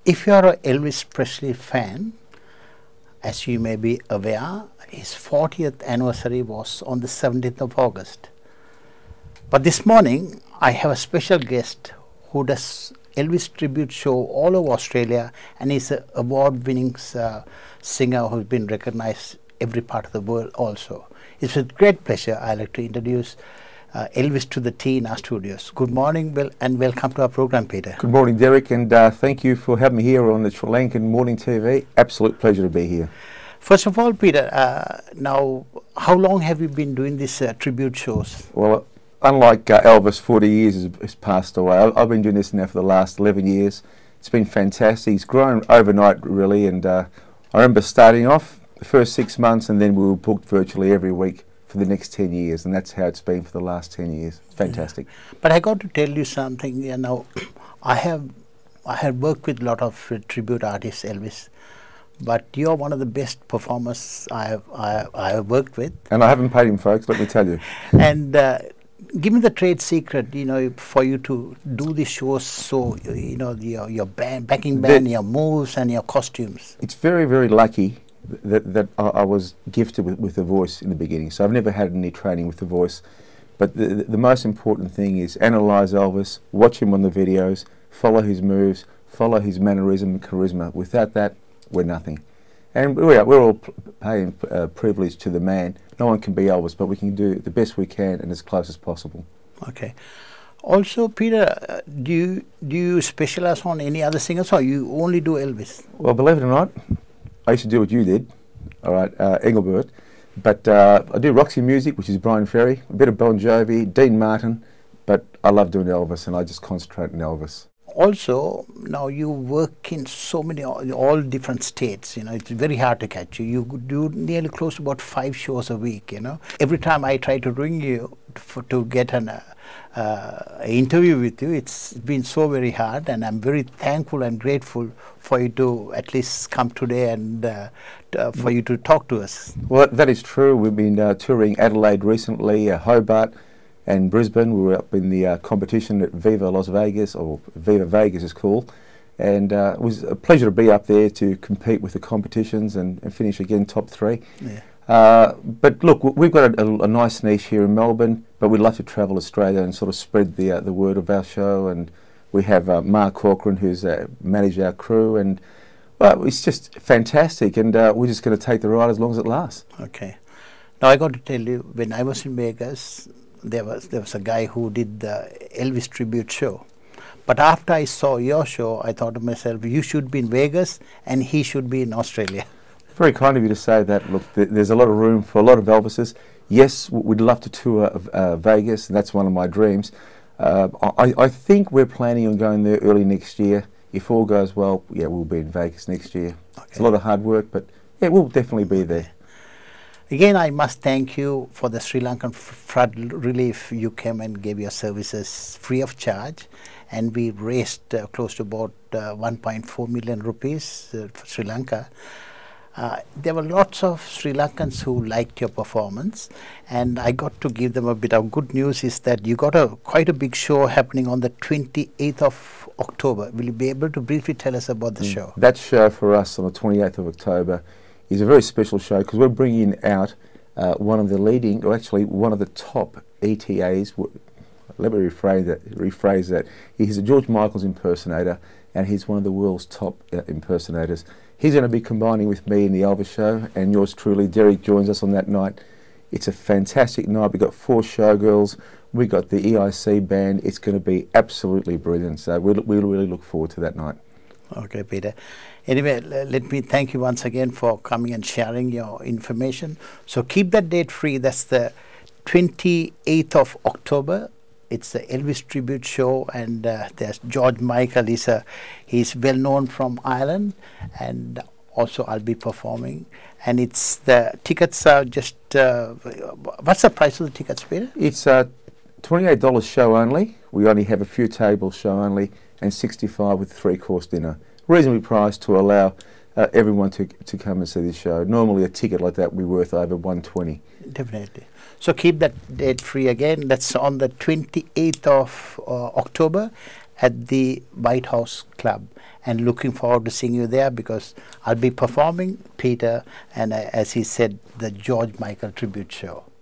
If you are a Elvis Presley fan, as you may be aware, his 40th anniversary was on the 17th of August. But this morning, I have a special guest who does Elvis tribute show all over Australia, and he's an award-winning singer who's been recognized every part of the world also. It's with great pleasure I'd like to introduce Elvis to the T in our studios. Good morning, Bill, and welcome to our program, Peter. Good morning, Derek, and thank you for having me here on the Sri Lankan Morning TV. Absolute pleasure to be here. First of all, Peter, now, how long have you been doing these tribute shows? Well, unlike Elvis, 40 years has passed away. I've been doing this now for the last 11 years. It's been fantastic. It's grown overnight, really, and I remember starting off the first 6 months, and then we were booked virtually every week for the next 10 years, and that's how it's been for the last 10 years. It's fantastic. Yeah. But I got to tell you something, you know, I have worked with a lot of tribute artists, Elvis, but you're one of the best performers I have worked with. And I haven't paid him, folks, let me tell you. And give me the trade secret, you know, for you to do these shows, so, you know, your backing band, your moves and your costumes. It's very, very lucky that I was gifted with a voice in the beginning. So I've never had any training with the voice. But the most important thing is analyse Elvis, watch him on the videos, follow his moves, follow his mannerism and charisma. Without that, we're nothing. And we're all paying privilege to the man. No one can be Elvis, but we can do the best we can and as close as possible. Okay. Also, Peter, do you specialize on any other singers, or you only do Elvis? Well, believe it or not, I used to do what you did, all right, Engelbert, but I do Roxy Music, which is Brian Ferry, a bit of Bon Jovi, Dean Martin, but I love doing Elvis, and I just concentrate on Elvis. Also, now you work in so many, all different states, you know, it's very hard to catch you. You do nearly close to about 5 shows a week, you know. Every time I try to ring you to get an interview with you, it's been so very hard, and I'm very thankful and grateful for you to at least come today and for you to talk to us. Well, that is true. We've been touring Adelaide recently, Hobart and Brisbane. We were up in the competition at Viva Las Vegas, or Viva Vegas is called, and it was a pleasure to be up there to compete with the competitions and finish again top 3. Yeah. But look, we've got a nice niche here in Melbourne, but we'd love to travel Australia and sort of spread the word of our show. And we have Mark Corcoran, who's managed our crew, and well, it's just fantastic. And we're just going to take the ride as long as it lasts. Okay. Now I got to tell you, when I was in Vegas, there was a guy who did the Elvis tribute show. But after I saw your show, I thought to myself, you should be in Vegas and he should be in Australia. Very kind of you to say that. Look, there's a lot of room for a lot of Elvises. Yes, we'd love to tour Vegas, and that's one of my dreams. I think we're planning on going there early next year. If all goes well, yeah, we'll be in Vegas next year. Okay. It's a lot of hard work, but yeah, we'll definitely be there. Again, I must thank you for the Sri Lankan flood relief. You came and gave your services free of charge, and we raised close to about 1.4 million rupees for Sri Lanka. There were lots of Sri Lankans who liked your performance, and I got to give them a bit of good news, is that you got quite a big show happening on the 28th of October. Will you be able to briefly tell us about the show? That show for us on the 28th of October is a very special show, because we're bringing out one of the leading, or actually one of the top ETAs. Let me rephrase that. He's a George Michael's impersonator, and he's one of the world's top impersonators. He's going to be combining with me in the Elvis show, and yours truly, Derek, joins us on that night. It's a fantastic night. We've got 4 showgirls. We've got the EIC band. It's going to be absolutely brilliant. So we'll really look forward to that night. Okay, Peter. Anyway, let me thank you once again for coming and sharing your information. So keep that date free. That's the 28th of October. It's the Elvis tribute show, and there's George Michael. He's well known from Ireland, and also I'll be performing. And it's the tickets are just what's the price of the tickets, Peter? It's $28 show only. We only have a few tables show only, and $65 with a 3-course dinner. Reasonably priced to allow everyone to come and see the show. Normally a ticket like that would be worth over $120. Definitely. So keep that date free again. That's on the 28th of October, at the White House Club, and looking forward to seeing you there, because I'll be performing Peter and, as he said, the George Michael tribute show.